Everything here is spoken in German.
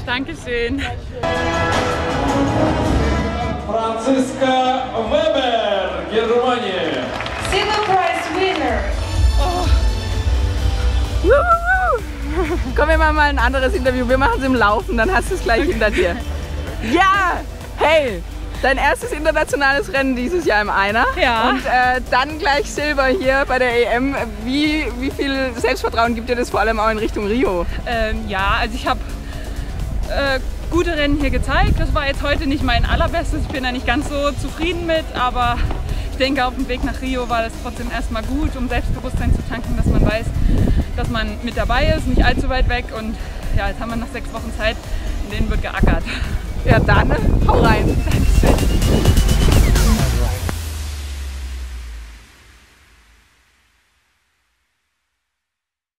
Dankeschön. Franziska Weber, Germany. Single Prize Winner. Oh. Komm, wir machen mal ein anderes Interview. Wir machen es im Laufen, dann hast du es gleich hinter dir. Ja! Hey! Dein erstes internationales Rennen dieses Jahr im Einer. Ja. Und dann gleich Silber hier bei der EM. Wie viel Selbstvertrauen gibt dir das vor allem auch in Richtung Rio? Ja, also ich habe gute Rennen hier gezeigt. Das war jetzt heute nicht mein allerbestes. Ich bin da nicht ganz so zufrieden mit, aber ich denke, auf dem Weg nach Rio war das trotzdem erstmal gut, um Selbstbewusstsein zu tanken, dass man weiß, dass man mit dabei ist, nicht allzu weit weg. Und ja, jetzt haben wir noch 6 Wochen Zeit, in denen wird geackert. Ja, dann hau rein. Dankeschön.